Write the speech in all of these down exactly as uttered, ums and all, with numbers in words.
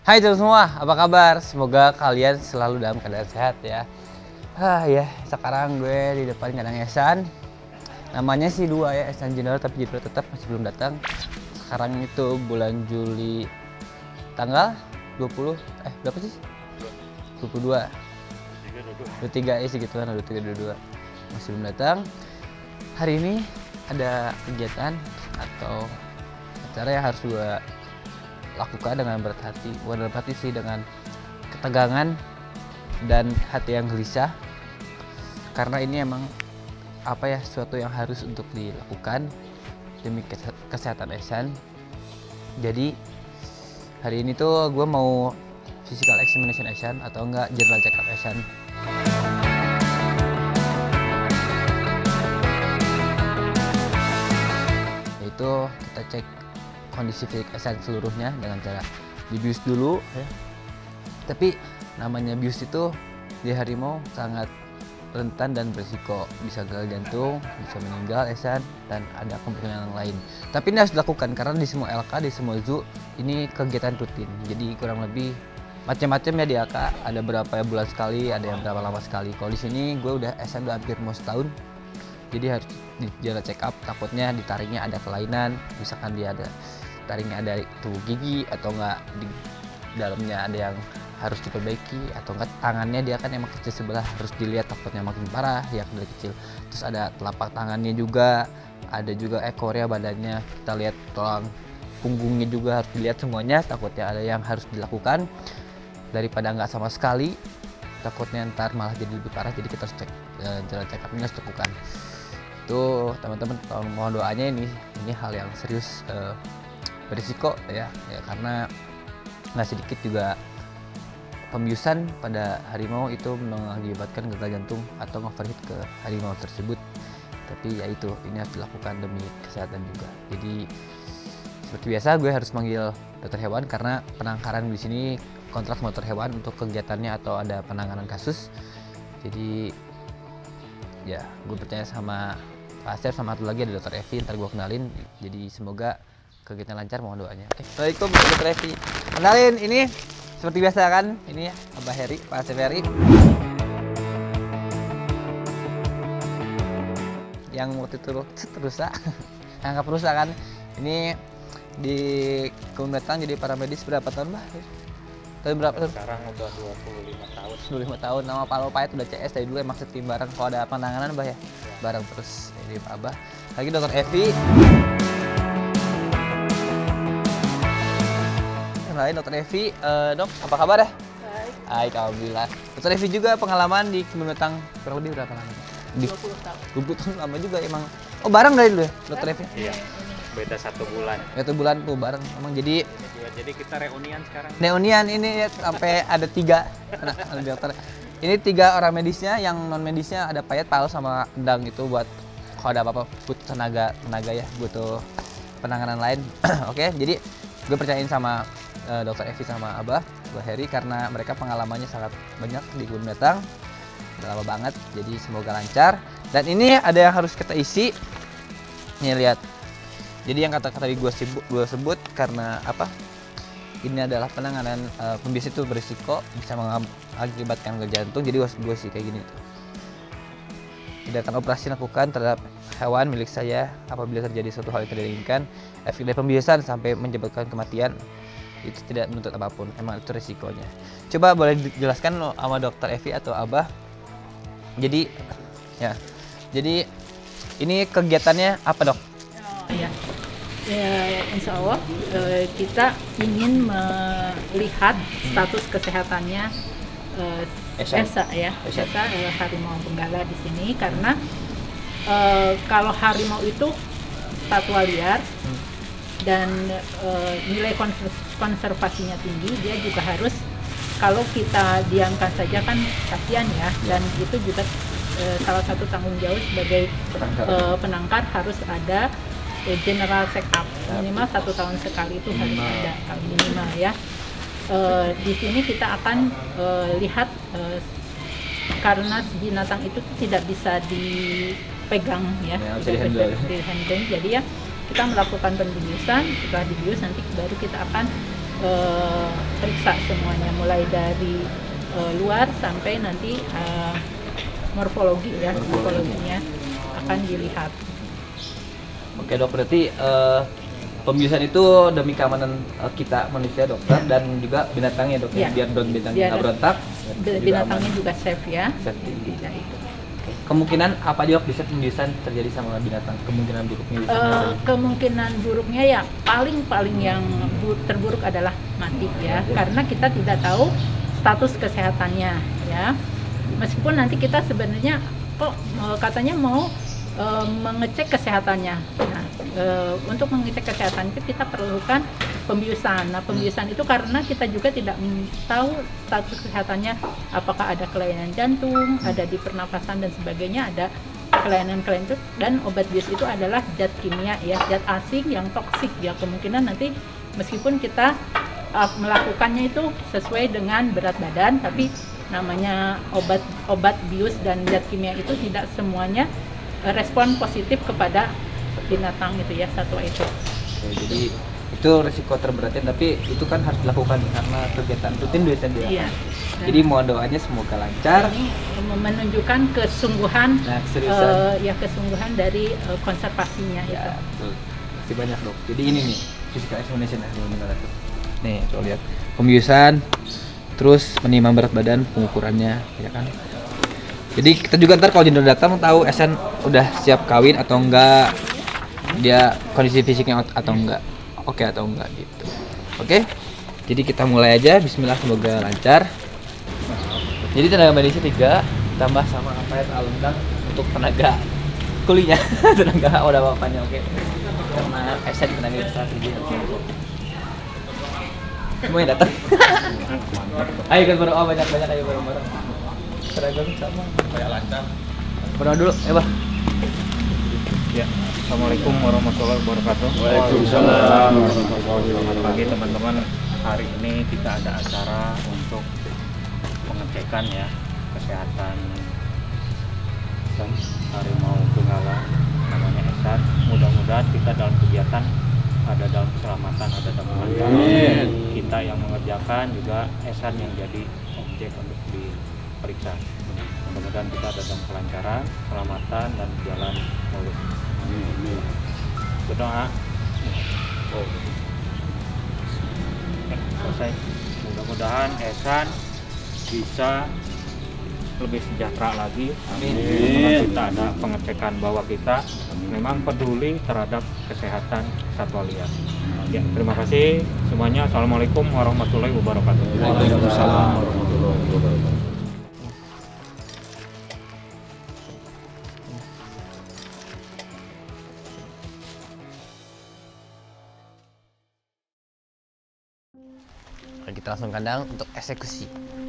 Hai teman semua, apa kabar? Semoga kalian selalu dalam keadaan sehat ya. Ah ya, sekarang gue di depan kandang Ehsan. Namanya sih dua ya, Ehsan Junior, tapi Junior tetap masih belum datang. Sekarang itu bulan Juli tanggal dua puluh, eh berapa sih? dua puluh dua. dua puluh tiga ya segitu kan, dua puluh tiga dua puluh dua. Masih belum datang. Hari ini ada kegiatan atau acara yang harus gue lakukan dengan berat hati, bukan berat hati sih, dengan ketegangan dan hati yang gelisah, karena ini emang apa ya, sesuatu yang harus untuk dilakukan demi kesehatan Ehsan. Jadi hari ini tuh gue mau physical examination Ehsan atau enggak general check up Ehsan. Yaitu kita cek kondisi fisik Ehsan seluruhnya dengan cara dibius dulu ya. Tapi namanya bius itu di harimau sangat rentan dan berisiko, bisa gagal jantung, bisa meninggal Ehsan, dan ada kemungkinan yang lain. Tapi ini harus dilakukan karena di semua L K, di semua zoo ini kegiatan rutin. Jadi kurang lebih macam-macam ya di L K, ada berapa ya bulan sekali, ada yang berapa lama sekali. Kalau di sini gue udah Ehsan udah hampir mau setahun. Jadi harus di jalan check up, takutnya ditariknya ada kelainan, misalkan dia ada taringnya ada tubuh gigi atau enggak di dalamnya ada yang harus diperbaiki, atau enggak tangannya dia kan emang kecil sebelah, harus dilihat takutnya makin parah ya dari kecil. Terus ada telapak tangannya juga, ada juga ekornya, badannya kita lihat, tulang punggungnya juga harus dilihat semuanya, takutnya ada yang harus dilakukan daripada enggak sama sekali, takutnya ntar malah jadi lebih parah. Jadi kita harus cek, jalan check up ini harus dilakukan. Itu teman-teman mohon doanya, ini ini hal yang serius, uh, berisiko ya, ya karena nggak sedikit juga pembiusan pada harimau itu mengakibatkan gagal jantung atau overheat ke harimau tersebut. Tapi ya itu, ini harus dilakukan demi kesehatan juga. Jadi seperti biasa gue harus manggil dokter hewan karena penangkaran di sini kontrak dokter hewan untuk kegiatannya atau ada penanganan kasus. Jadi ya gue percaya sama Pak Asep, sama satu lagi ada dokter Evi, ntar gue kenalin. Jadi semoga kegiatan lancar, mohon doanya. Oke, Assalamualaikum dokter Evi. Kenalin, ini seperti biasa kan, ini Abah Heri, Pak Asep Heri. Yang waktu itu rusak, angka perusak kan. Ini di kebun binatang jadi paramedis berapa tahun Bah? Tahun berapa tahun? Sekarang udah dua puluh lima tahun. dua puluh lima tahun, nama Pak Lopait udah C S dari dulu, emang setim bareng. Kalau ada penanganan Bah ya, bareng terus. Ini Pak Abah. Lagi dokter Evi. Lain dokter Evi, uh, dok, apa kabar ya? Baik. Baik, alhamdulillah. Dokter Evi juga pengalaman di kebun binatang kurang lebih berapa lama? Di dua puluh tahun. dua puluh tahun, lama juga emang. Oh, bareng dari dulu ya, dokter Evi? Iya, beda satu bulan. Satu bulan tuh bareng, emang jadi Jadi kita reunian sekarang. reunian ini ya, sampai ada tiga anak, anak dokter. Ini tiga orang medisnya, yang non medisnya ada Payet, Pal, sama Endang itu buat kalau ada apa-apa butuh tenaga tenaga ya, butuh penanganan lain. Oke, jadi gue percayain sama uh, dokter Evi sama Abah, Abah Heri, karena mereka pengalamannya sangat banyak di kebun binatang, udah lama banget. Jadi semoga lancar. Dan ini ada yang harus kita isi. Nih lihat. Jadi yang kata-kata tadi gue sebut, gue sebut karena apa? Ini adalah penanganan uh, pembius itu berisiko, bisa mengakibatkan gagal jantung. Jadi gue sih kayak gini. Tindakan operasi lakukan terhadap hewan milik saya apabila terjadi suatu hal yang tidak diinginkan, efek dari pembiusan sampai menyebabkan kematian, itu tidak menuntut apapun, emang itu risikonya. Coba boleh dijelaskan lo sama dokter Evi atau Abah. Jadi ya, jadi ini kegiatannya apa dok? Oh, ya. Ya, insya Allah eh, kita ingin melihat status kesehatannya eh, Esa. Esa ya, Esa. Esa eh, harimau benggala di sini, karena eh, kalau harimau itu satwa liar hmm. dan eh, nilai konservasinya tinggi, dia juga harus, kalau kita diamkan saja kan kasihan ya, dan itu juga eh, salah satu tanggung jawab sebagai penangkar, eh, penangkar harus ada general check up minimal satu tahun sekali, itu harus ada kalau minimal ya. E, di sini kita akan e, lihat e, karena binatang itu tidak bisa dipegang ya, ya tidak bisa di handling, jadi ya kita melakukan pembiusan. Setelah dibius nanti baru kita akan uh, periksa semuanya, mulai dari uh, luar sampai nanti uh, morfologi ya, morfologinya akan dilihat. Oke dok, berarti uh, pembiusan itu demi keamanan uh, kita manusia dokter ya. Dan juga binatangnya dok, ya. Biar don binatangnya nggak berontak. Binatangnya juga, juga safe ya. Safety. Ya, itu. Kemungkinan apa aja dok bisa pembiusan terjadi sama binatang? Kemungkinan buruknya bisa uh, kemungkinan buruknya ya paling paling yang terburuk adalah mati ya, ya. Karena kita tidak tahu status kesehatannya ya. Meskipun nanti kita sebenarnya kok katanya mau e, mengecek kesehatannya. Nah, e, untuk mengecek kesehatan itu kita perlukan pembiusan. Nah, pembiusan itu karena kita juga tidak tahu status kesehatannya, apakah ada kelainan jantung, ada di pernapasan dan sebagainya, ada kelainan-kelainan itu, dan obat bius itu adalah zat kimia ya, zat asing yang toksik ya. Kemungkinan nanti meskipun kita uh, melakukannya itu sesuai dengan berat badan, tapi namanya obat obat bius dan zat kimia itu tidak semuanya respon positif kepada binatang itu ya, satwa itu. Oke, jadi itu risiko terberatnya, tapi itu kan harus dilakukan karena kegiatan rutin biasa dia. Iya. Jadi mohon doanya semoga lancar. Ini menunjukkan kesungguhan, nah, uh, ya kesungguhan dari uh, konservasinya ya, itu. Betul. Masih banyak dok. Jadi ini nih physical examination ya, benar-benar. Nih coba lihat pembiusan, terus menimang berat badan, pengukurannya, ya kan. Jadi kita juga ntar kalau jendela datang tahu Esen udah siap kawin atau enggak, dia kondisi fisiknya atau enggak, oke okay atau enggak gitu. Oke, okay? Jadi kita mulai aja. Bismillah, semoga lancar. Jadi tenaga medisnya tiga tambah sama apa ya alumni untuk tenaga kulinya, tenaga udah bapaknya oke. Okay. Karena Esen tenaga strategi. Semua yang datang. Ayo kan berdoa banyak-banyak, ayo bareng-bareng. Seragam sama kayak lancar. Berdoa dulu, ya bah. Ya, assalamualaikum warahmatullahi wabarakatuh. Waalaikumsalam warahmatullahi wabarakatuh. Pagi teman-teman, hari ini kita ada acara untuk pengecekan ya kesehatan harimau benggala namanya Esan. Mudah-mudahan kita dalam kegiatan ada dalam keselamatan, ada dalam kelancaran. Kita yang mengerjakan juga Esan yang jadi objek untuk diperiksa. Mudah-mudahan kita ada dalam kelancaran, keselamatan dan jalan mulus. Berdoa. Oh. Selesai. Mudah-mudahan Esan bisa lebih sejahtera lagi. Amin. Setelah kita ada pengecekan bahwa kita memang peduli terhadap kesehatan satwa liar. Ya, terima kasih semuanya. Assalamualaikum warahmatullahi wabarakatuh. Waalaikumsalam warahmatullahi wabarakatuh. Kita langsung kandang untuk eksekusi.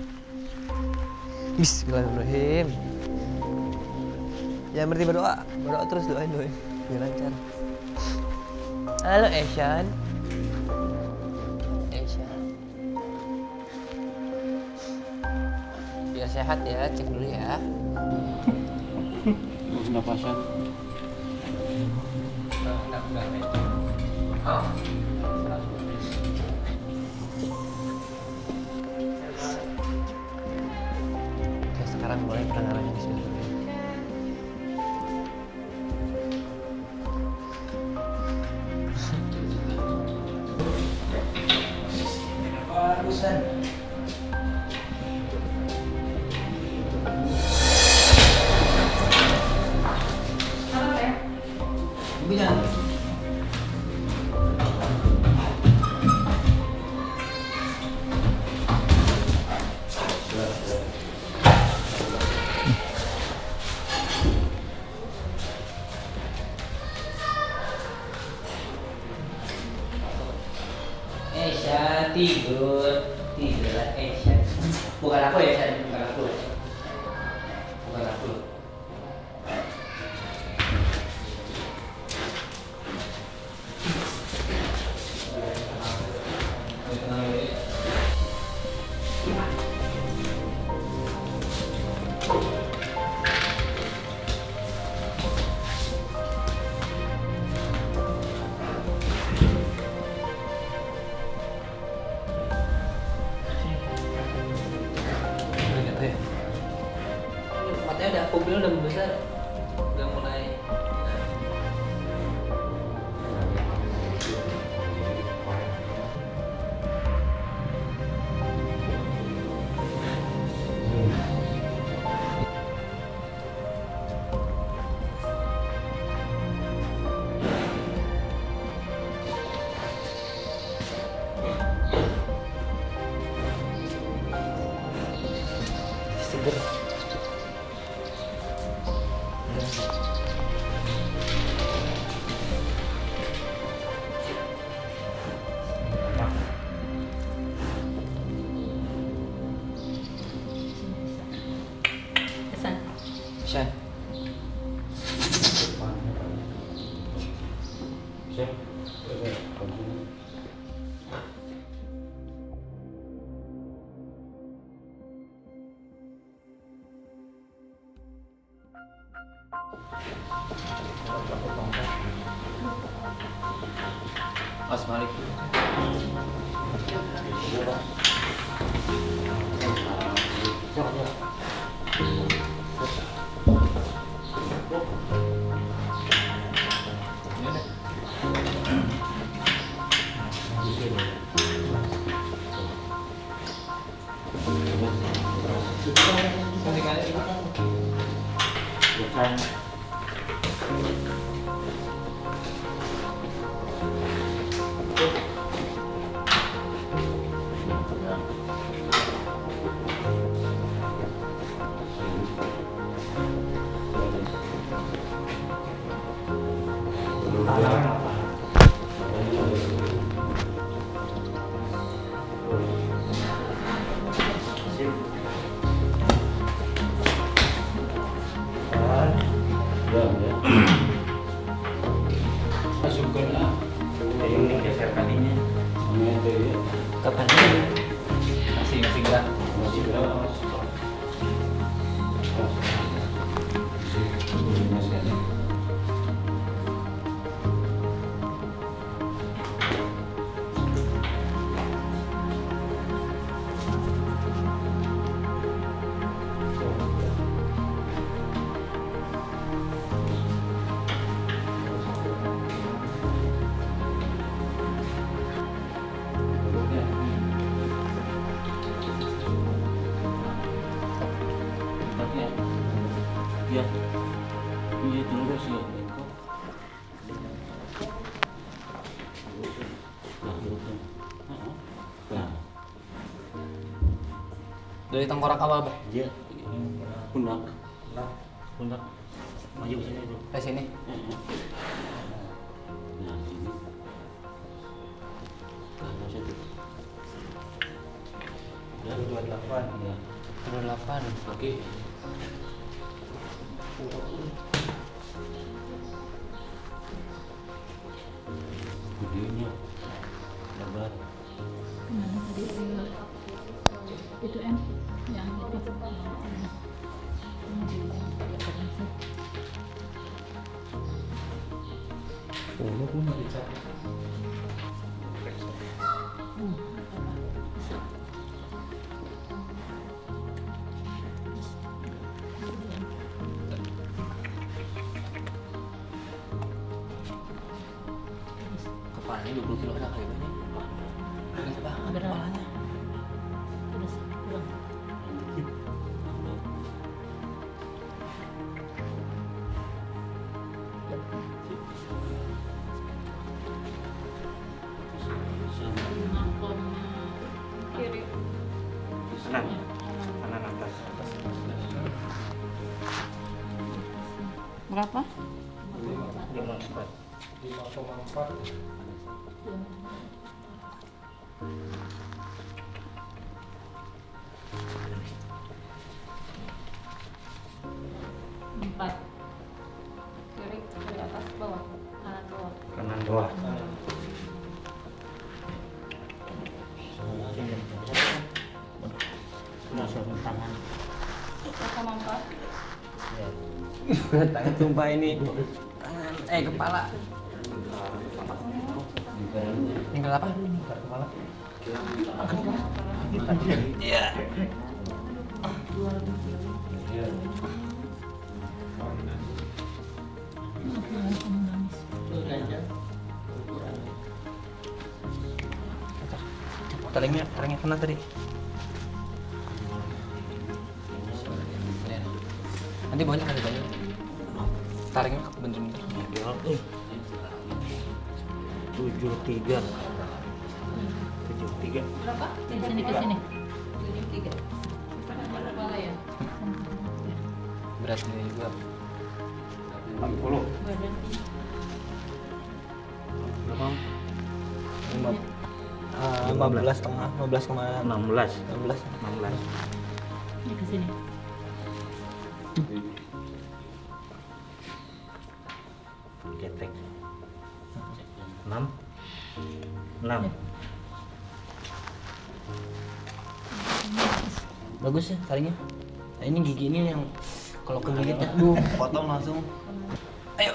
Bismillahirrahmanirrahim. Jangan berhenti berdoa, berdoa terus, doain doain biar lancar. Halo Eshan. Eshan. Biar sehat ya, cek dulu ya. Terus napasan. Enggak, enggak, enggak. Sekarang mulai penanganannya di sini. Barusan. Apa ya? Ibu jangan. Esha tidur, tidurlah Esha. Bukan aku ya, Esha, bukan aku. Bukan aku. pupil udah besar, udah mulai. Seger. Pesan. Shan. Mas Malik. Ini geser kalinya. Kapan ini? Masih masih gerak. Masih berapa mas? Ya, iya terus ya. Dari tengkorak awal, Bah. Iya. Pundak. Pundak. Maju sini dulu. Ke sini. Nah, sini. Nah, satu. Dan dua puluh delapan ya. dua puluh delapan. Oke. Videonya lebar. Mana tadi itu M yang itu. Oh, pun dicat. Kepalanya dua puluh kilo ada kali ini. Berat banget kepalanya. Terus pulang. Kiri. Kanan. Kanan atas. Berapa? lima empat. lima koma empat. Empat. Kiri, kiri atas, bawah, kanan bawah. Kanan bawah. Langsung tangan. Empat sama empat. Tangan tumpah ini. Tangan, eh kepala. Tinggal apa? Kepala. Iya. taringnya taringnya kena tadi. Nanti banyak ada banyak. Taringnya bener-bener. Eh. tujuh tiga. tujuh tiga. Berapa? Ke sini ke sini. tujuh tiga. Kepala ya. Beratnya juga. empat puluh. Badan. Berapa? lima belas setengah, lima belas kemarin. enam belas. enam belas. enam belas. Ini ke sini. Ketek. enam. enam. Bagus ya taringnya. Nah, ini gigi ini yang kalau kegigitnya, aduh, potong langsung. Ayo.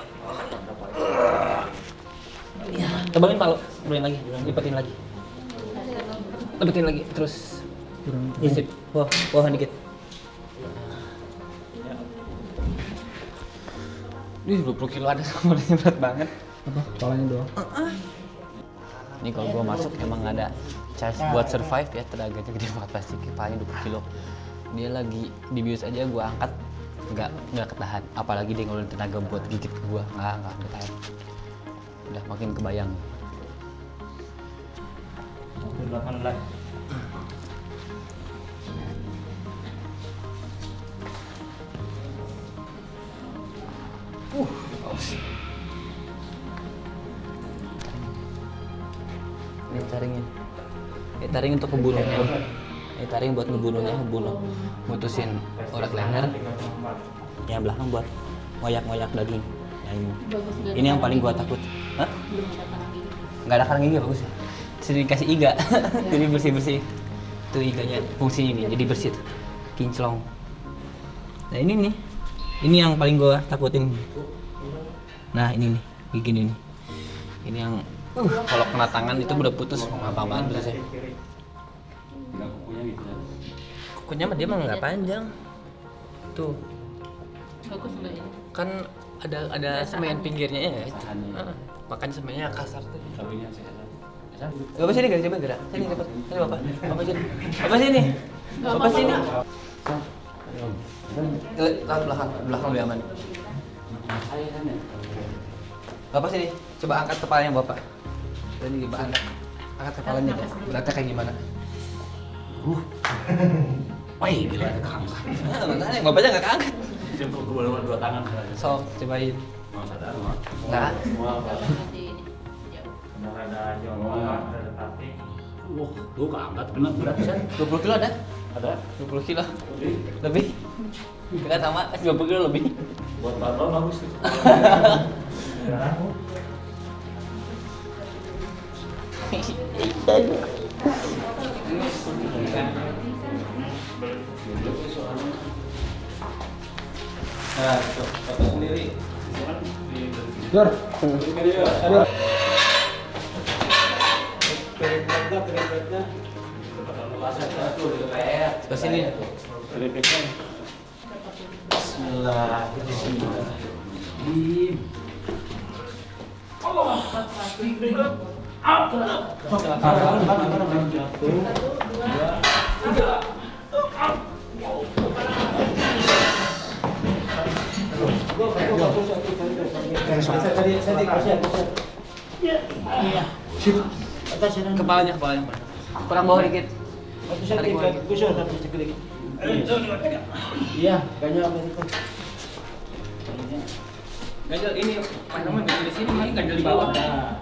Ya, tebalin palu, tebalin lagi, lipetin lagi. Lipetin lagi, terus isip. Wah, wah dikit. Ini dua puluh kilo ada semuanya berat banget. Apa? Kepalanya doang. Ini kalau gua masuk emang ada charge buat survive ya, tenaganya gede banget pasti, kepalanya dua puluh kilo. Dia lagi dibius aja gua angkat nggak nggak ketahan, apalagi dia ngeluarin tenaga buat gigit ke gua, nggak nggak ketahan. Udah makin kebayang. delapan belas. Uh, Ini taringnya. Ini taring untuk ngebunuhnya. Ini taring buat ngebunuhnya, ngebunuh. mutusin urat leher. Yang belakang buat ngoyak-ngoyak daging. Nah, ini. Bagus nggak Ini ada yang paling gua karang takut. gigi. Hah? Belum ada karang gigi. Nggak ada karang gigi bagus ya. Sering dikasih iga. Jadi bersih-bersih. Tuh iganya fungsinya ini, jadi bersih tuh. Kinclong. Nah, ini nih. Ini yang paling gua takutin. Nah, ini nih, gigi ini nih. Ini yang Uh, kalau kena tangan itu udah putus, apa banget sih. kukunya mah dia mah nggak panjang. Tuh, Bagus nggak ini? kan ada ada semen pinggirnya ya. Heeh. Makanya semennya kasar tuh. Bapak sini gak coba gerak. Sini cepat. Sini Bapak. Bapak sini. Bapak sini. Bapak sini. Tahan belakang, belakang lebih aman. Bapak sini, coba angkat kepalanya Bapak. Ini Bapak angkat, angkat kepalanya deh. Beratnya kayak gimana? Uh, wih, gila ada keangkat. Nah, makanya Bapaknya nggak keangkat. Dua tangan. Sok, cobain. Mau sadar, Enggak. Masih ini. Jauh. benar ada jongkok, ada kaki. Wah, tuh keangkat benar berat bisa. dua puluh kilo ada? Ada. dua puluh kilo. Lebih. Kita sama, dua puluh kilo lebih. Buat barbel bagus tuh. Nah, itu Bapak sendiri. Dur. Dur. Ke sini. Bismillahirrahmanirrahim. Kepalanya, kepalanya. Kurang bawah dikit. Tarik bawah dikit. Iya, kayaknya apa itu? Ganjel ini, mana mah ganjel di sini, ini ganjel di bawah.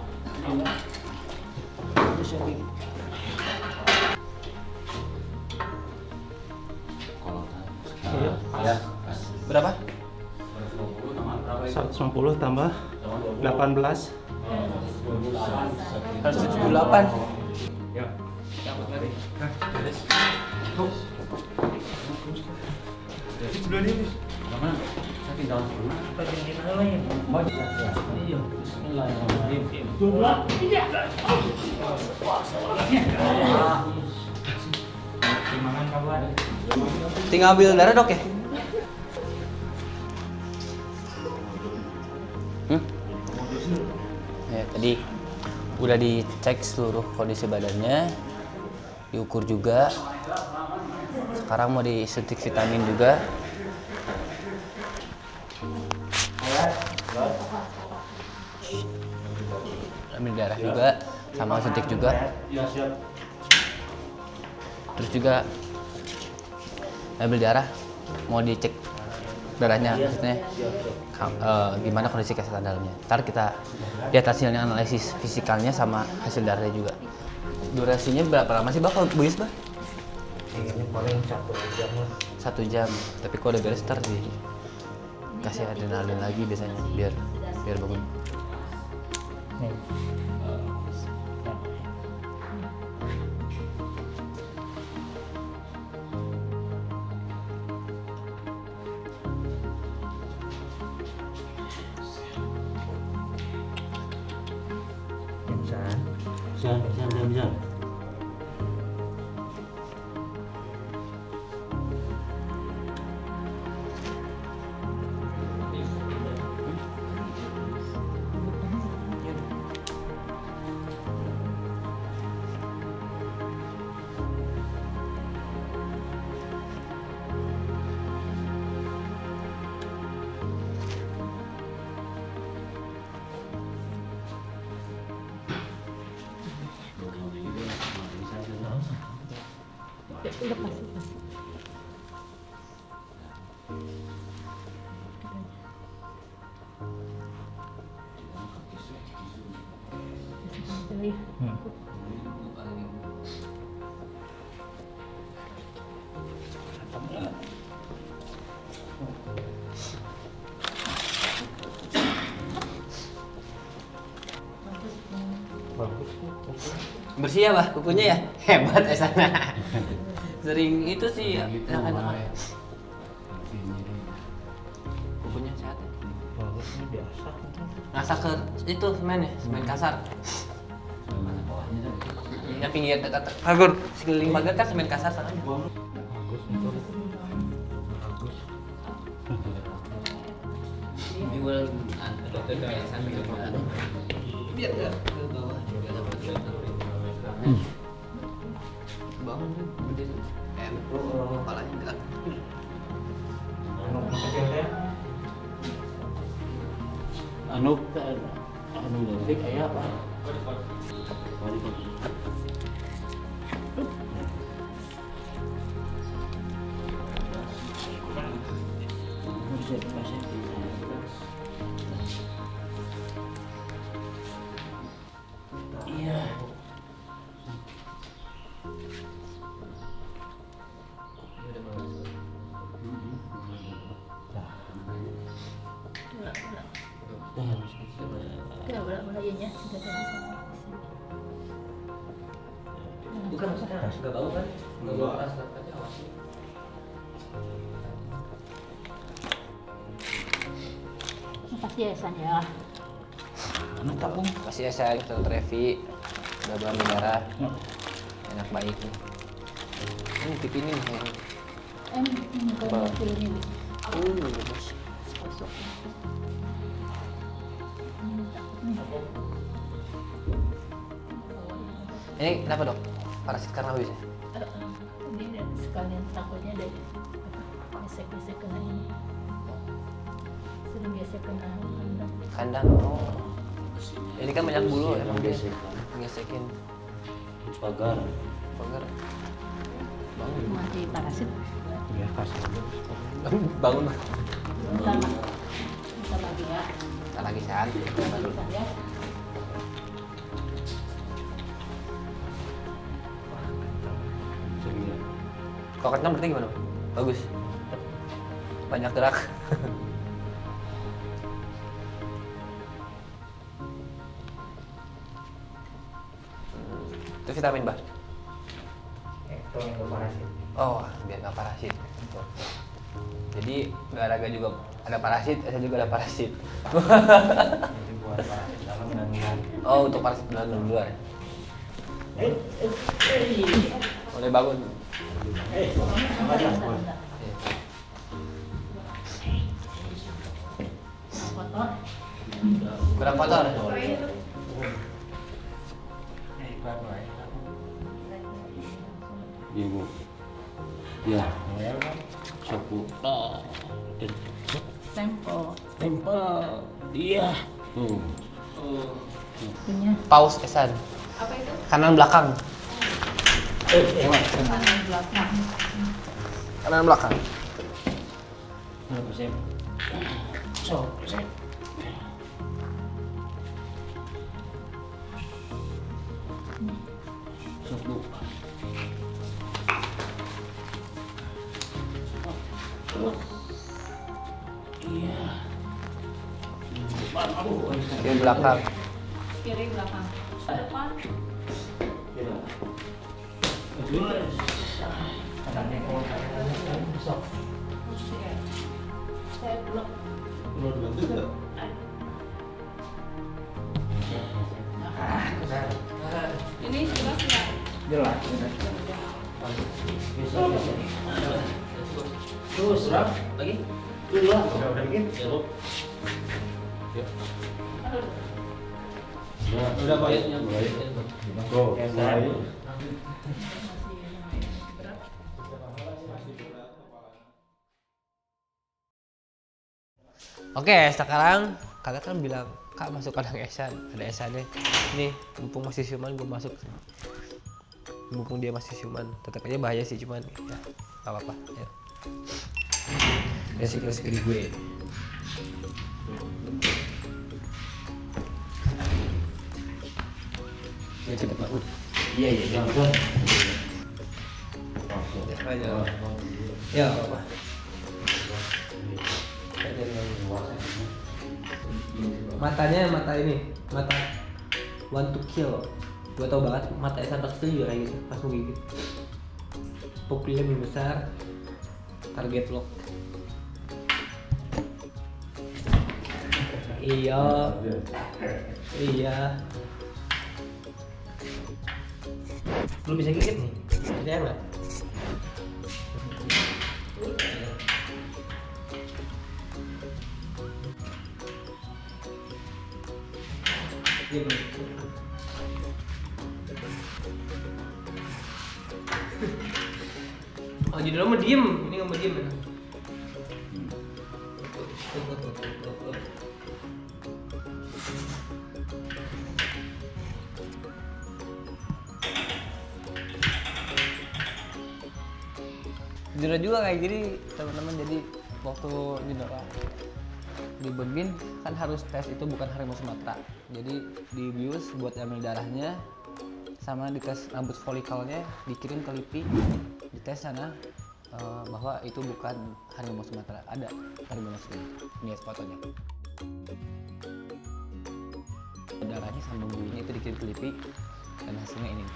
Ya. Berapa? seratus lima puluh tambah delapan belas. seratus tujuh puluh delapan. Ya. Sebelah ini. Mana? Sakit daun dulu. Bagian gimana lagi? Iya. Bismillahirrahmanirrahim. Dua, tiga. Gimana kabar? Tinggal ambil darah dok ya? Hmm? Ya tadi udah dicek seluruh kondisi badannya. diukur juga. Sekarang mau disuntik vitamin juga. Ambil darah juga, sama suntik juga. Terus juga ambil darah, mau dicek darahnya, maksudnya uh, gimana kondisi kesehatan dalamnya. Ntar kita lihat hasilnya, analisis fisikalnya sama hasil darahnya juga. Durasinya berapa lama sih, Bah, kalau Bu Yus, Bah? Ini paling satu jam lah. Satu jam, tapi kalau udah beres ntar di kasih adrenalin lagi biasanya biar biar bangun. Nih. Jangan, jangan, jangan, jangan. Udah kasih, kasih. Hmm. Bersih ya, Bah, kukunya ya? Hebat ya sana. Sering itu sih ya, anak-anak. Kukunya sehat ya? Bagus, ini biasa. Ngasah ke itu semen ya, semen kasar. Ya pinggir dekat pagar, sekeliling pagar kan semen kasar sana. Bagus itu. Bagus. Ini gua dokter kayak sana juga. Biar enggak ke bawah, enggak dapat bangun tuh, gede tuh. Kayak kepalanya enggak. Anu kecilnya. Anu anu lagi kayak apa? Iya. Udah, udah, udah, iya, ya. Sudah, sudah, sudah. Bukan maksudnya enggak bau kan? Enggak bau keras aja awasin. Makasih ya, San ya. Anu tabung. Kasih ya sayang, Dokter Revi. Udah bawa darah. Enak baik nih. Ini tip ini nih sayang. Eh, ini kalau mau pilih ini. Uh, bagus. Masuk. Ini kenapa, Dok? Parasit karena habis ya? Ini sekalian takutnya dari gesek-gesek kena ini. Sering gesek kena kandang. Kandang. Oh. Ini kan banyak bulu emang dia ngesekin Pagar. pagar. Bangun. Mati parasit. Ya kasih. Bangun. Bentar, Mas. Bentar lagi ya. Bentar lagi San. Bentar lagi, San, ya. Kalau kencang berarti gimana? Bagus. Banyak gerak. Itu vitamin, Bah. Itu yang berparasit. Oh, biar nggak parasit. Jadi olahraga juga ada parasit, saya juga ada parasit. Jadi buat parasit dalam dan luar. Oh, untuk parasit dalam dan luar. Boleh bangun. Eh, apa aja? Kotor. Kurang kotor. Ibu. Ya. Sapu. Ah. Tempo. Tempel. Iya. Hmm. Punya. Paus Esan. Apa itu? Kanan belakang. Kanan belakang. Kanan belakang. Berapa sih? So, sih. Sapu. Iya. Di belakang. Kiri belakang. Depan. Saya blok. Perlu dibantu nggak? Ini jelas nggak? Jelas. Terus, Ram. Lagi. Dulu lah. Udah dikit. Ya, Lu. Udah Pak. Mulai. Go. Mulai. Oke, sekarang kakak kan bilang kak masuk kandang Esan, ada Esannya. Nih, mumpung masih siuman gue masuk. Mumpung dia masih siuman, tetap aja bahaya sih cuman ya nggak apa-apa. Ya. Resiko segede gue. Ya cepet banget. Iya iya. Iya. Ya apa? Matanya mata ini, mata one to kill. Gue tau banget mata Esan pas itu juga kayak gitu, pas mau gigit. Pupilnya lebih besar, target lock. Iya, iya. Belum bisa gigit nih, bisa nggak? Iya belum. Oh jadi lo mau diem, ini nggak mau diem ya? Jujur juga kayak gini teman-teman, jadi waktu junior di Berbin kan harus tes itu bukan harimau Sumatera, jadi dibius buat ambil darahnya sama dites rambut folikelnya, dikirim ke L I P I, dites sana uh, bahwa itu bukan harimau Sumatera, ada harimau Sumatera. Ini fotonya, darahnya sama bulunya itu dikirim ke L I P I dan hasilnya ini.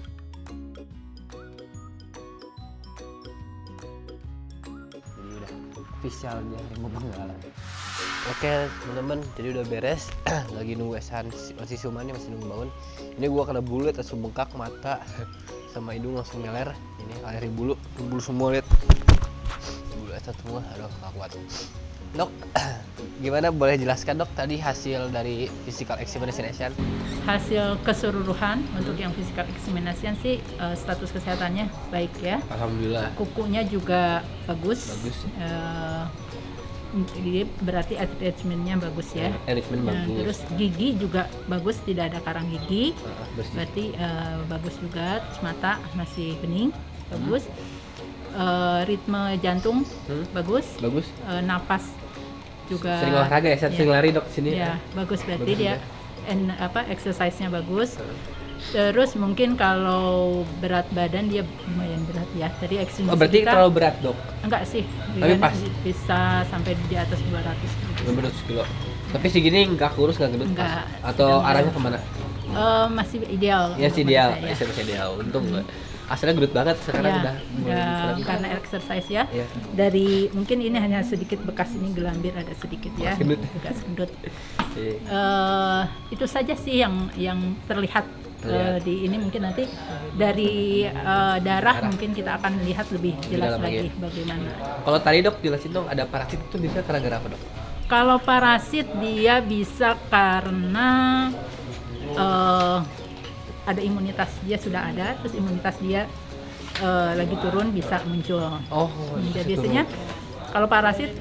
Jadi udah official dia harimau Benggala. Oke teman-teman, jadi udah beres. Lagi nunggu Esan, masih siumannya masih nunggu bangun. Ini gua kena bulu, langsung bengkak mata sama hidung langsung meler. Ini air bulu, bulu semua lihat. Bulu Esan semua, aduh gak kuat. Dok, gimana boleh jelaskan dok tadi hasil dari physical examination Esan? Hasil keseluruhan untuk yang physical examination sih uh, status kesehatannya baik ya. Alhamdulillah. Kukunya juga bagus. Bagus. Uh, jadi berarti attachment-nya bagus ya. Attachment Nah, bagus. terus gigi juga bagus, tidak ada karang gigi. Uh, bersih. Berarti uh, bagus juga. Terus mata masih bening, bagus. Uh, ritme jantung Hmm. bagus. Bagus. Uh, napas juga. Sering olahraga ya, Esan? Ya. Sering lari dok sini. Ya, bagus berarti Bagus dia juga. en, apa exercise-nya bagus. Terus mungkin kalau berat badan dia lumayan berat ya. Tadi estimasi Oh berarti kita terlalu berat dok? enggak sih. Tapi Dia pas. bisa sampai di atas dua ratus gitu. dua ratus kilo. Tapi segini nggak kurus, nggak gendut? Enggak. Atau Sedang arahnya ya. kemana? Eh, masih ideal. Ya untuk sih ideal, menurut ya. saya. Masih ideal. Untung asalnya gendut banget, sekarang Ya, udah mulai udah gitu lagi. karena exercise ya. Iya. Dari mungkin ini hanya sedikit bekas ini gelambir ada sedikit ya. Gendut. Bekas gendut. Iya. Eh, itu saja sih yang yang terlihat eh, Terlihat. di ini. Mungkin nanti dari eh, darah, Darah. mungkin kita akan lihat lebih Lebih jelas dalam lagi lagi. bagaimana. Kalau tadi dok jelasin dong, ada parasit itu bisa gara-gara apa dok? Kalau parasit dia bisa karena eh, ada imunitas dia sudah ada, terus imunitas dia uh, lagi turun bisa muncul. Oh, Ya, biasanya kalau parasit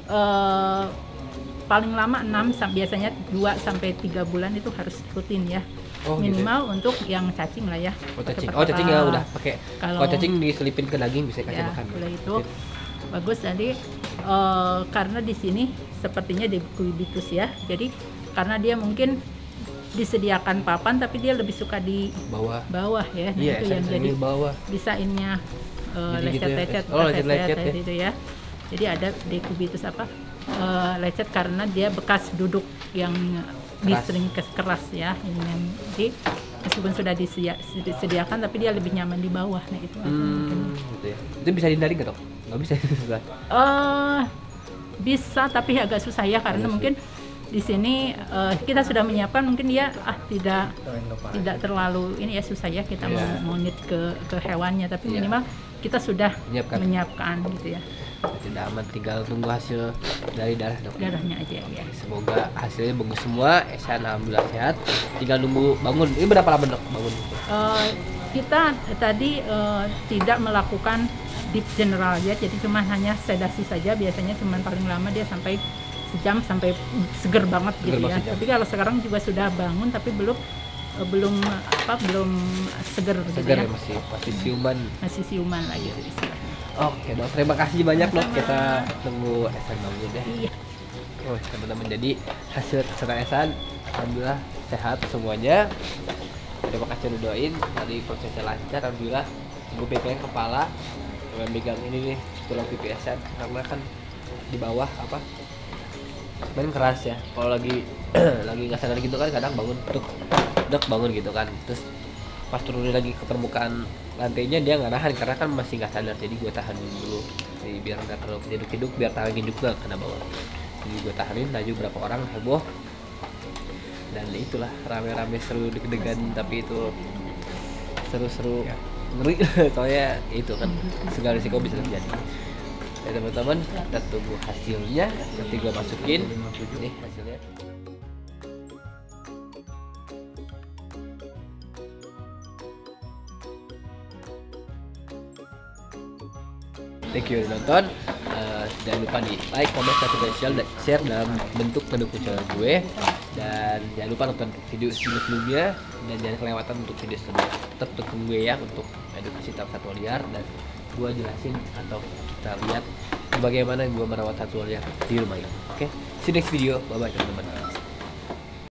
uh, paling lama enam sampai biasanya dua sampai tiga bulan itu harus rutin ya. Oh, Minimal gitu. untuk yang cacing lah ya. Oh, Pakai cacing. Oh, cacing ya pertapa. udah pakai. Kalau- Kalau cacing diselipin ke daging bisa kasih Ya, makan. udah itu bagus. Jadi uh, karena di sini sepertinya decubitus ya. Jadi karena dia mungkin disediakan papan tapi dia lebih suka di Bawah. bawah ya. Nah, Iya, itu yang jadi di bawah. bisa ininya uh, Jadi gitu ya, lecet-lecet, oh, bekas lecet-lecet ya. itu ya. Jadi ada decubitus apa? Uh, lecet karena dia bekas duduk yang Keras. disering kes- keras ya. Ini yang jadi meskipun sudah disedia- disediakan tapi dia lebih nyaman di bawah. Nah, itu apa mungkin. Hmm, gitu ya. Itu bisa dihindari nggak dok? Nggak bisa. Eh, bisa tapi agak susah ya karena Agak mungkin di sini eh, kita sudah menyiapkan mungkin dia ah tidak tidak terlalu ini ya susah ya kita Iya. mau monit ke ke hewannya tapi Iya. minimal kita sudah Menyiapkan. menyiapkan gitu ya Tidak aman, tinggal tunggu hasil dari darah dok. darahnya aja ya. Semoga hasilnya bagus semua. Esan alhamdulillah sehat. Tinggal nunggu bangun. Ini berapa lama dok bangun? Eh, kita tadi eh, tidak melakukan deep general ya jadi cuma hanya sedasi saja biasanya cuma paling lama dia sampai sejam sampai seger banget Seger gitu ya. banget sejam. Tapi kalau sekarang juga sudah bangun tapi belum eh, belum apa belum seger, gitu Segar ya. ya masih masih siuman. Masih siuman lagi istilahnya. Oke dok, terima kasih banyak dok. Sama-sama. Kita tunggu Esan dulu deh. Iya. Oh teman-teman, jadi hasil terserah Esan alhamdulillah sehat semuanya. Terima kasih udah doain, tadi prosesnya lancar alhamdulillah. Gue pegang kepala, gue megang ini nih tulang pipi Esan karena kan di bawah apa main keras ya. Kalau lagi lagi nggak sadar gitu kan kadang bangun duk duk bangun gitu kan. Terus pas turunin lagi ke permukaan lantainya dia nggak nahan karena kan masih nggak sadar, jadi gue tahan dulu jadi biar nggak terlalu keduduk-keduk, biar tangan juga kena bawah. Jadi gue tahanin, laju berapa orang heboh dan itulah rame-rame seru deg-degan tapi itu seru-seru ngeri soalnya itu kan segala risiko bisa terjadi. Ya teman-teman, kita tunggu hasilnya, nanti gue masukin nih hasilnya. Thank you udah nonton. Uh, jangan lupa di like, comment, subscribe, share, dan share dalam bentuk mendukung channel gue. Dan jangan lupa nonton video sebelumnya dan jangan kelewatan untuk video sebelumnya. Tetap dukung gue ya untuk edukasi tentang satwa liar dan gue jelasin atau kita lihat bagaimana gue merawat satwa liar di rumah ini. Oke, see you next video. Bye bye teman-teman.